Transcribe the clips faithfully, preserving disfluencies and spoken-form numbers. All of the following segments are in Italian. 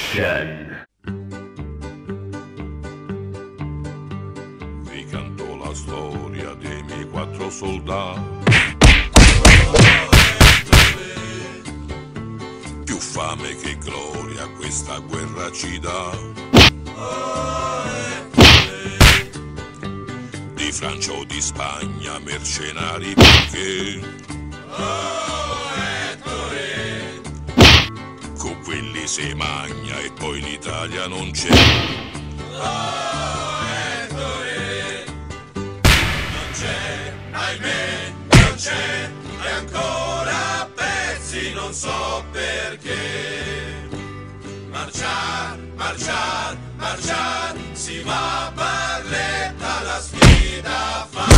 Action! Vi canto la storia dei miei quattro soldati. Più fame che gloria questa guerra ci dà. Di Francia o di Spagna, mercenari perché con quelli si magna e poi l'Italia non c'è. Non c'è, ahimè, non c'è, e ancora a pezzi, non so perché. Marciar, marciar, marciar, si va a Barletta la sfida a far.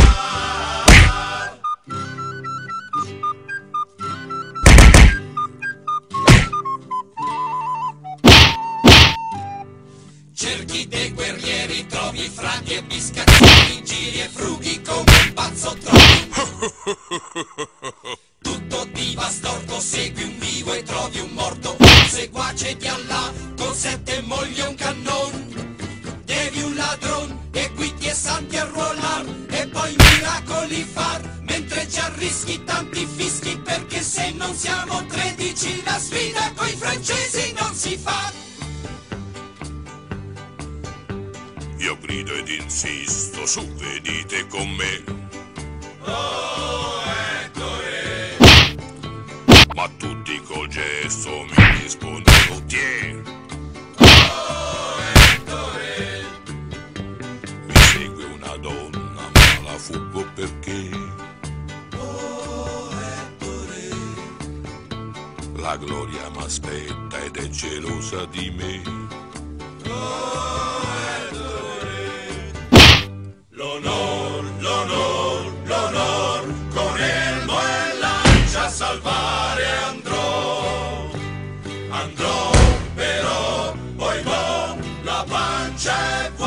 Cerchi dei guerrieri, trovi fraghi e biscaccioni, giri e frughi come un pazzo trovi. Tutto ti va storto, segui un vivo e trovi un morto, un seguace di Allah con sette mogli e un cannon. Devi un ladron e guidi e santi a ruolar e poi miracoli far, mentre ci arrischi tanti fischi, perché se non siamo tredici la sfida coi francesi non si fa. Io grido ed insisto, su venite con me. Oh, Ettore! Ma tutti col gesto mi rispondono tieni. Oh, Ettore! Mi segue una donna ma la fuggo perché Oh, Ettore! la gloria m'aspetta ed è gelosa di me. Oh, l'onor, l'onor, l'onor, con elmo e lancia a salvare andrò, andrò, però poi boh, la pancia è